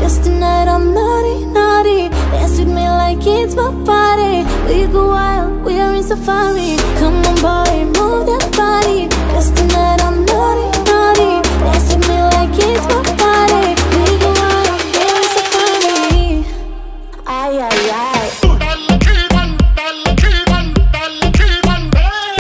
Cause tonight I'm naughty, naughty. Dance with me like it's my party. We go wild, we are in safari. Come on boy,